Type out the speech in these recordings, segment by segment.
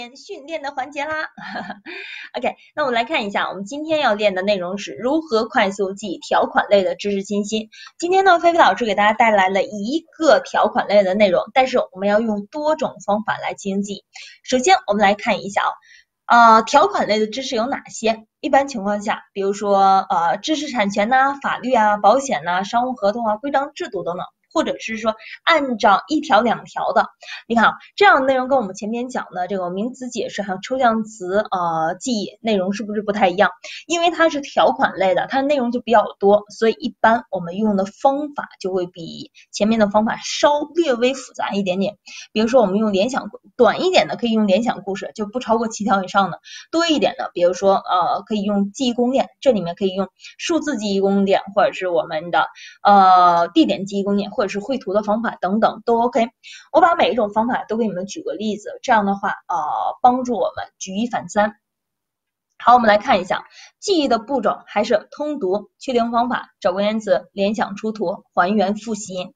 点训练的环节啦。OK， 那我们来看一下，我们今天要练的内容是如何快速记条款类的知识信息。今天呢，菲菲老师给大家带来了一个条款类的内容，但是我们要用多种方法来进行记忆。首先，我们来看一下条款类的知识有哪些？一般情况下，比如说知识产权呐、法律啊、保险呐、商务合同啊、规章制度等等。或者是说按照一条两条的，你看这样的内容跟我们前面讲的这个名词解释还有抽象词记忆内容是不是不太一样？因为它是条款类的，它的内容就比较多，所以一般我们用的方法就会比前面的方法略微复杂一点点。比如说我们用联想，短一点的可以用联想故事，就不超过7条以上的；多一点的，比如说可以用记忆宫殿，这里面可以用数字记忆宫殿，或者是我们的地点记忆宫殿，或者是绘图的方法等等都 OK。我把每一种方法都给你们举个例子，这样的话帮助我们举一反三。好，我们来看一下记忆的步骤，还是通读、确定方法、找关键词、联想出图、还原复习。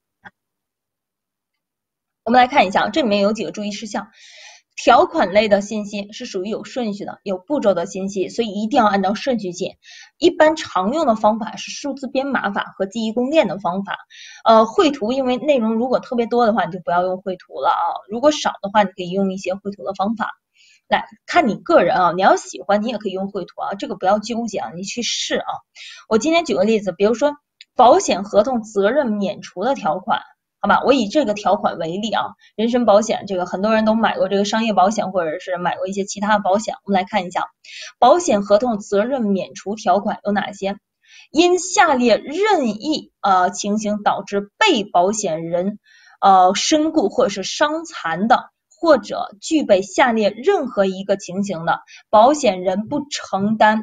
我们来看一下，这里面有几个注意事项。条款类的信息是属于有顺序的、有步骤的信息，所以一定要按照顺序记。一般常用的方法是数字编码法和记忆宫殿的方法。绘图因为内容如果特别多的话，你就不要用绘图了啊。如果少的话，你可以用一些绘图的方法。来看你个人啊，你要喜欢你也可以用绘图啊，这个不要纠结啊，你去试啊。我今天举个例子，比如说保险合同责任免除的条款。好吧，我以这个条款为例啊，人身保险这个很多人都买过这个商业保险，或者是买过一些其他的保险。我们来看一下，保险合同责任免除条款有哪些？因下列任意情形导致被保险人身故或者是伤残的，或者具备下列任何一个情形的，保险人不承担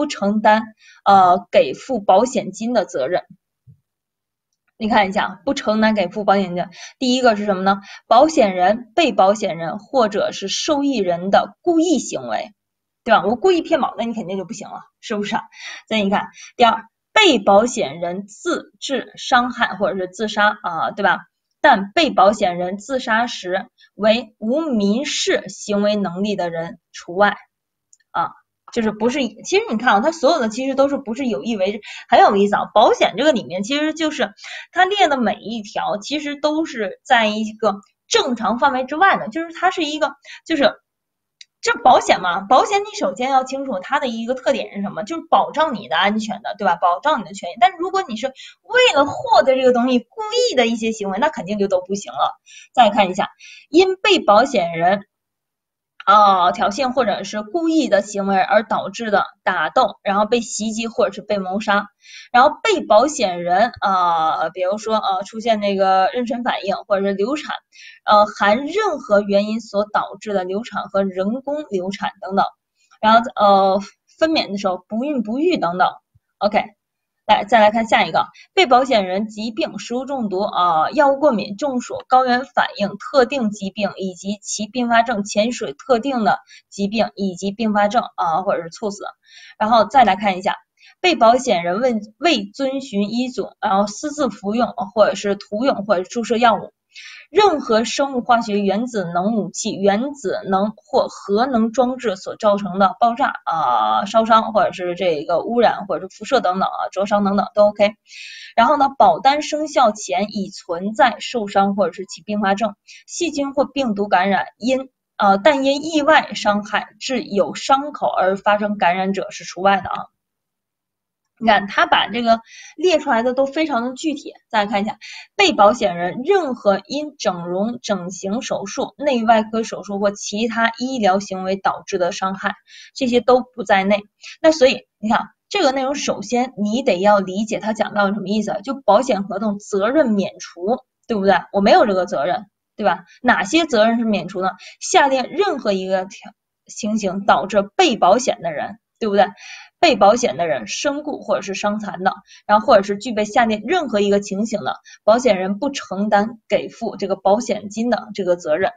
给付保险金的责任。你看一下，不承担给付保险金，第一个是什么呢？保险人、被保险人或者是受益人的故意行为，对吧？我故意骗保，那你肯定就不行了，是不是？所以你看，第二，被保险人自致伤害或者是自杀对吧？但被保险人自杀时为无民事行为能力的人除外就是不是，其实你看啊，它所有的其实都是不是有意为之，很有意思啊。保险这个里面其实就是它列的每一条其实都是在一个正常范围之外的，就是它是一个这保险嘛，保险你首先要清楚它的一个特点是什么，就是保障你的安全的，对吧？保障你的权益。但是如果你是为了获得这个东西故意的一些行为，那肯定就都不行了。再看一下，因被保险人挑衅或者是故意的行为而导致的打斗，然后被袭击或者是被谋杀，然后被保险人比如说出现那个妊娠反应或者是流产，含任何原因所导致的流产和人工流产等等，然后分娩的时候不孕不育等等。OK。再来看下一个，被保险人疾病、食物中毒药物过敏、中暑、高原反应、特定疾病以及其并发症、潜水特定的疾病以及并发症或者是猝死。然后再来看一下，被保险人未遵循医嘱，然后私自服用或者是涂用或者注射药物。任何生物化学原子能武器、原子能或核能装置所造成的爆炸烧伤或者是这个污染或者是辐射等等灼伤等等都 OK。然后呢，保单生效前已存在受伤或者是其并发症，细菌或病毒感染但因意外伤害致有伤口而发生感染者是除外的你看他把这个列出来的都非常的具体，再来看一下，被保险人任何因整容、整形手术、内外科手术或其他医疗行为导致的伤害，这些都不在内。那所以你看这个内容，首先你得要理解他讲到什么意思，就保险合同责任免除，对不对？我没有这个责任，对吧？哪些责任是免除呢？下列任何一个情形导致被保险的人，对不对？被保险的人身故或者是伤残的，然后或者是具备下列任何一个情形的，保险人不承担给付这个保险金的这个责任，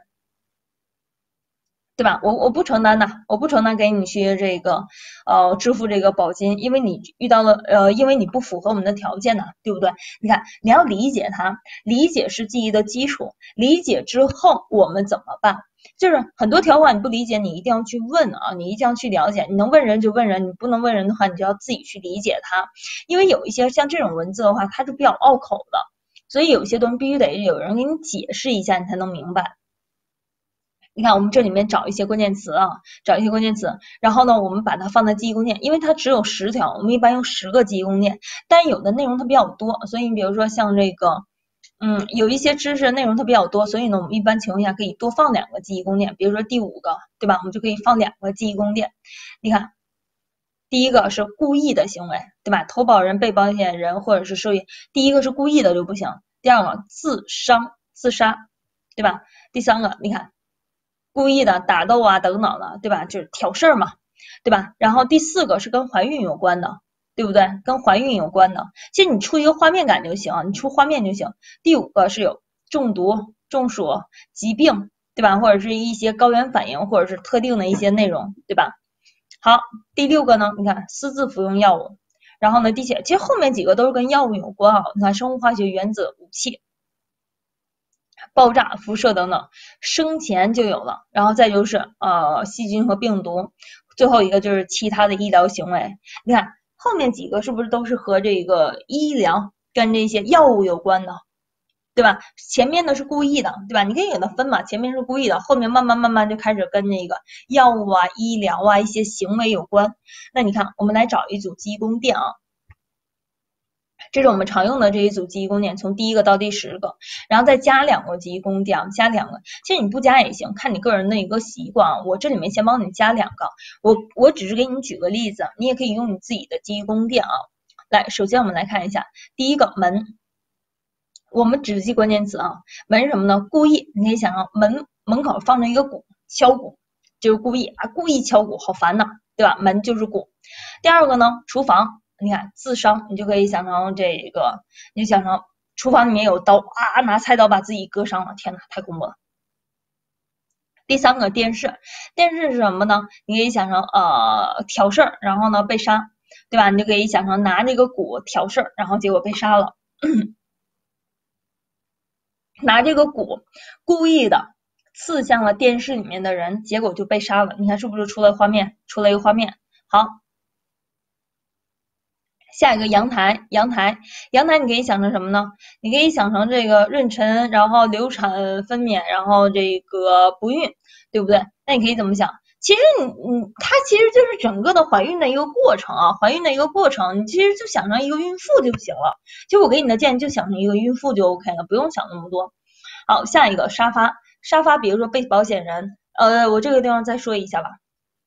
对吧？我不承担的，我不承担给你去这个支付这个保金，因为你遇到了因为你不符合我们的条件呢，对不对？你看你要理解它，理解是记忆的基础，理解之后我们怎么办？ 就是很多条款你不理解，你一定要去问啊，你一定要去了解。你能问人就问人，你不能问人的话，你就要自己去理解它。因为有一些像这种文字的话，它是比较拗口的，所以有些东西必须得有人给你解释一下，你才能明白。你看我们这里面找一些关键词啊，找一些关键词，然后呢，我们把它放在记忆宫殿，因为它只有10条，我们一般用10个记忆宫殿，但有的内容它比较多，所以你比如说像这个，有一些知识内容它比较多，所以呢，我们一般情况下可以多放2个记忆宫殿，比如说第5个，对吧？我们就可以放2个记忆宫殿。你看，第一个是故意的行为，对吧？投保人、被保险人或者是受益，第一个是故意的就不行，第二个自杀，对吧？第3个，你看。故意的打斗啊等等的，对吧？就是挑事儿嘛，对吧？然后第4个是跟怀孕有关的，对不对？跟怀孕有关的，其实你出一个画面感就行，你出画面就行。第5个是有中毒、中暑、疾病，对吧？或者是一些高原反应，或者是特定的一些内容，对吧？好，第6个呢，你看私自服用药物，然后呢，其实后面几个都是跟药物有关啊，你看生物化学、原子、武器。爆炸、辐射等等，生前就有了，然后再就是细菌和病毒，最后一个就是其他的医疗行为。你看后面几个是不是都是和这个医疗跟这些药物有关的，对吧？前面的是故意的，对吧？你可以给它分嘛，前面是故意的，后面慢慢就开始跟那个药物啊、医疗啊一些行为有关。那你看，我们来找一组记忆宫殿啊。这是我们常用的这一组记忆宫殿，从第1个到第10个，然后再加2个记忆宫殿，加2个，其实你不加也行，看你个人的一个习惯啊。我这里面先帮你加2个，我只是给你举个例子，你也可以用你自己的记忆宫殿啊。来，首先我们来看一下，第1个门，我们只记关键词啊，门是什么呢？故意，你可以想象门口放着一个鼓，敲鼓，就是故意啊，故意敲鼓，好烦呐，对吧？门就是鼓。第2个呢，厨房。你看自伤，你就可以想成这个，你就想成厨房里面有刀啊，拿菜刀把自己割伤了，天哪，太恐怖了。第3个电视是什么呢？你可以想成挑事儿，然后呢被杀，对吧？你就可以想成拿这个鼓挑事儿，然后结果被杀了。拿这个鼓故意的刺向了电视里面的人，结果就被杀了。你看是不是出了画面？出了一个画面。好。下一个阳台你可以想成什么呢？你可以想成这个妊娠，然后流产分娩，然后这个不孕，对不对？那你可以怎么想？其实它其实就是整个的怀孕的一个过程啊，怀孕的一个过程，你其实就想成一个孕妇就行了。其实我给你的建议就想成一个孕妇就 OK 了，不用想那么多。好，下一个沙发，比如说被保险人，我这个地方再说一下吧。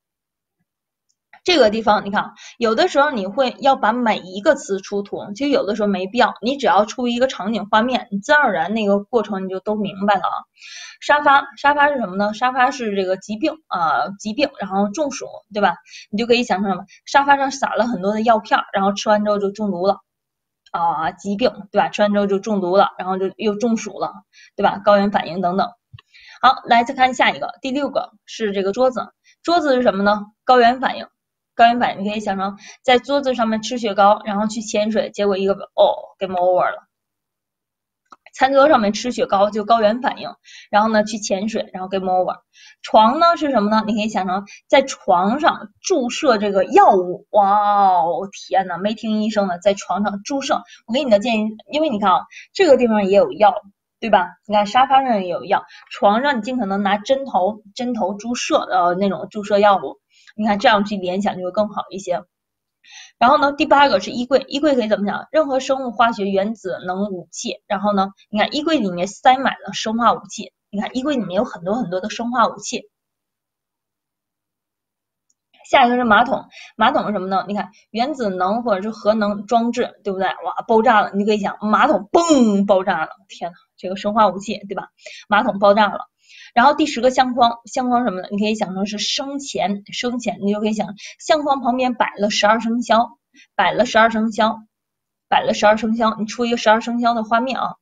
这个地方你看，有的时候你会要把每一个词出图，其实有的时候没必要，你只要出一个场景画面，你自然而然那个过程你就都明白了啊。沙发是什么呢？沙发是这个疾病，然后中暑，对吧？你就可以想成什么？沙发上撒了很多的药片，然后吃完之后就中毒了疾病，对吧？吃完之后就中毒了，然后就又中暑了，对吧？高原反应等等。好，来再看下一个，第6个是这个桌子是什么呢？高原反应你可以想成在桌子上面吃雪糕，然后去潜水，结果一个game over 了。餐桌上面吃雪糕就高原反应，然后呢去潜水，然后 game over。床呢是什么呢？你可以想成在床上注射这个药物，哇哦，天哪，没听医生的，在床上注射。我给你的建议，因为你看啊，这个地方也有药，对吧？你看沙发上也有药，床上你尽可能拿针头注射那种注射药物。你看这样去联想就会更好一些。然后呢，第8个是衣柜可以怎么想？任何生物化学原子能武器。然后呢，你看衣柜里面塞满了生化武器，你看衣柜里面有很多的生化武器。下一个是马桶是什么呢？你看原子能或者是核能装置，对不对？哇，爆炸了，你就可以想马桶嘣爆炸了，天哪，这个生化武器，对吧？马桶爆炸了。然后第10个相框什么呢？你可以想成是生前，你就可以想相框旁边摆了12生肖，你出一个12生肖的画面啊。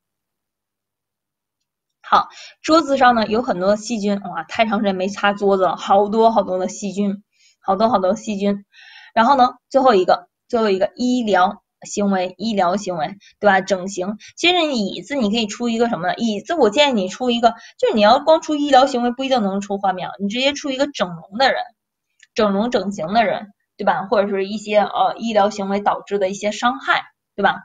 好，桌子上呢有很多细菌，哇，太长时间没擦桌子了，好多的细菌，然后呢，最后一个医疗行为、医疗行为，对吧？整形，其实椅子你可以出一个什么呢？椅子我建议你出一个，就是你要光出医疗行为不一定能出画面，你直接出一个整容的人，整容整形的人，对吧？或者是一些医疗行为导致的一些伤害，对吧？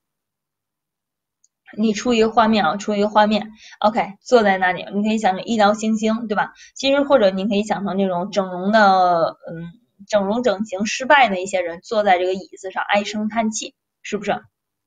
你出一个画面啊，出一个画面 ，OK， 坐在那里，你可以想成医疗星星，对吧？其实或者你可以想成这种整容的，整容整形失败的一些人坐在这个椅子上唉声叹气，是不是？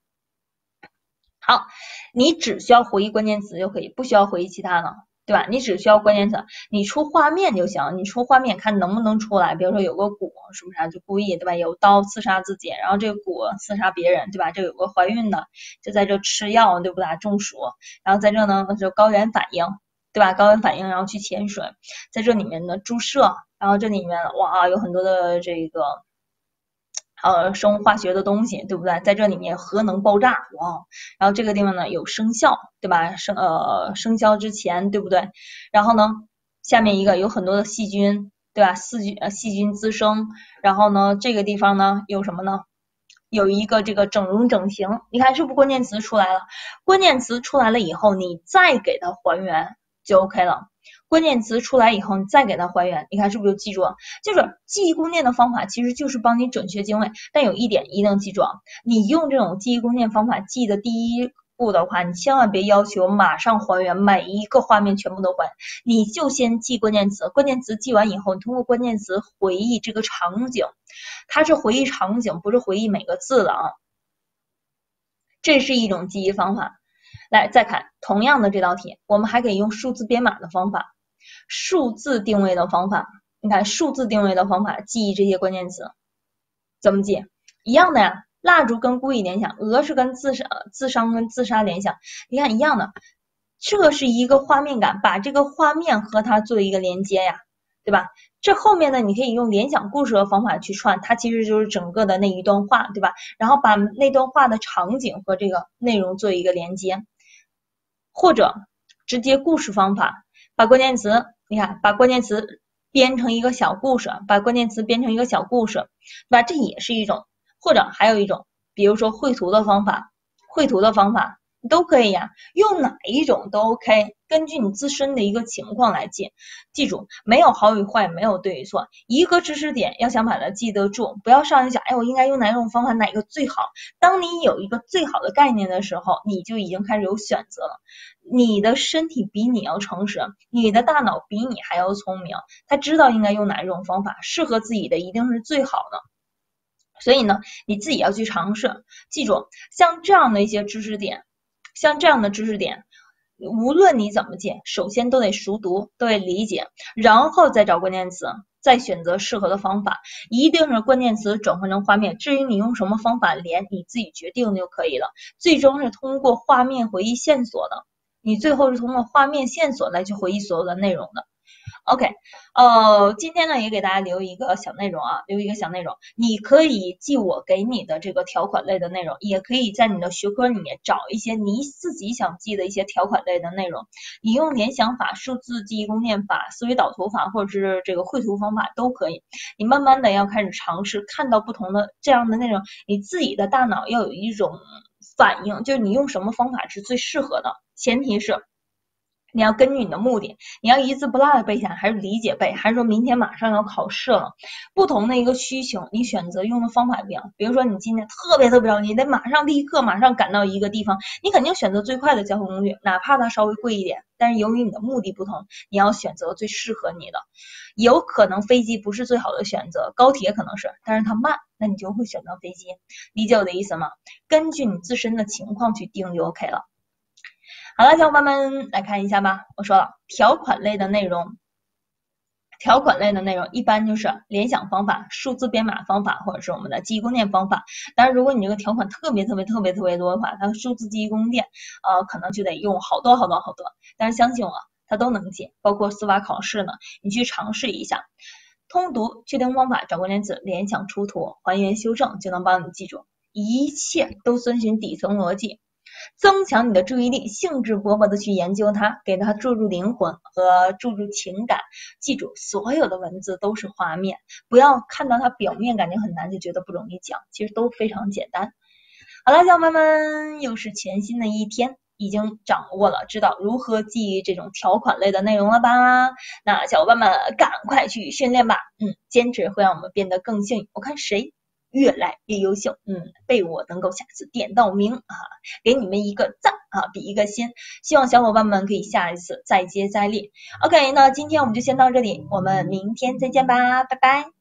好，你只需要回忆关键词就可以，不需要回忆其他的，对吧？你只需要关键词，你出画面就行，你出画面看能不能出来。比如说有个鼓，是不是啊？就故意，对吧？有刀刺杀自己，然后这个鼓刺杀别人，对吧？这有个怀孕的，就在这吃药，对不对？中暑，然后在这呢就高原反应，对吧？高原反应，然后去潜水，在这里面呢注射，然后这里面哇有很多的这个。生物化学的东西，对不对？在这里面核能爆炸，哇！然后这个地方呢有生肖，对吧？生肖之前，对不对？然后呢，下面一个有很多的细菌，对吧？细菌滋生，然后呢，这个地方呢有什么呢？有一个这个整容整形，你看是不是关键词出来了？关键词出来了以后，你再给它还原就 OK 了。关键词出来以后，你再给它还原，你看是不是就记住了？就是记忆宫殿的方法，其实就是帮你准确定位。但有一点一定记住啊，你用这种记忆宫殿方法记的第一步的话，你千万别要求马上还原，每一个画面全部都还，你就先记关键词，关键词记完以后，你通过关键词回忆这个场景，它是回忆场景，不是回忆每个字的啊。这是一种记忆方法。来，再看同样的这道题，我们还可以用数字编码的方法。数字定位的方法，你看数字定位的方法记忆这些关键词怎么记？一样的呀，蜡烛跟故意联想，鹅是跟自伤跟自杀联想，你看一样的，这是一个画面感，把这个画面和它做一个连接呀，对吧？这后面呢，你可以用联想故事的方法去串，它其实就是整个的那一段话，对吧？然后把那段话的场景和这个内容做一个连接，或者直接故事方法，把关键词，你看，把关键词编成一个小故事，把关键词编成一个小故事，对吧？这也是一种，或者还有一种，比如说绘图的方法，绘图的方法都可以呀，用哪一种都 OK， 根据你自身的一个情况来记。记住，没有好与坏，没有对与错，一个知识点要想把它记得住，不要上来想，哎，我应该用哪种方法，哪个最好。当你有一个最好的概念的时候，你就已经开始有选择了。你的身体比你要诚实，你的大脑比你还要聪明，他知道应该用哪一种方法，适合自己的一定是最好的。所以呢，你自己要去尝试。记住，像这样的一些知识点，像这样的知识点，无论你怎么记，首先都得熟读，都得理解，然后再找关键词，再选择适合的方法，一定是关键词转换成画面。至于你用什么方法连，你自己决定就可以了。最终是通过画面回忆线索的，你最后是通过画面线索来去回忆所有的内容的。OK，今天呢也给大家留一个小内容啊，留一个小内容，你可以记我给你的这个条款类的内容，也可以在你的学科里面找一些你自己想记的一些条款类的内容，你用联想法、数字记忆宫殿法、思维导图法或者是这个绘图方法都可以，你慢慢的要开始尝试，看到不同的这样的内容，你自己的大脑要有一种反应，就是你用什么方法是最适合的，前提是你要根据你的目的，你要一字不落的背下来，还是理解背，还是说明天马上要考试了，不同的一个需求，你选择用的方法不一样。比如说你今天特别着急，得马上立刻马上赶到一个地方，你肯定选择最快的交通工具，哪怕它稍微贵一点，但是由于你的目的不同，你要选择最适合你的。有可能飞机不是最好的选择，高铁可能是，但是它慢，那你就会选择飞机。理解我的意思吗？根据你自身的情况去定就 OK 了。好了，小伙伴们来看一下吧。我说了，条款类的内容一般就是联想方法、数字编码方法，或者是我们的记忆宫殿方法。当然，如果你这个条款特别多的话，它的数字记忆宫殿可能就得用好多。但是相信我，它都能记，包括司法考试呢，你去尝试一下。通读、确定方法、找关键词、联想出图、还原修正，就能帮你记住。一切都遵循底层逻辑。增强你的注意力，兴致勃勃的去研究它，给它注入灵魂和注入情感。记住，所有的文字都是画面，不要看到它表面感觉很难就觉得不容易讲，其实都非常简单。 好了，小伙伴们，又是全新的一天，已经掌握了知道如何记这种条款类的内容了吧？那小伙伴们赶快去训练吧，坚持会让我们变得更幸运。我看谁越来越优秀，被我能够下次点到名啊，给你们一个赞啊，比一个心。希望小伙伴们可以下一次再接再厉。OK，那今天我们就先到这里，我们明天再见吧，拜拜。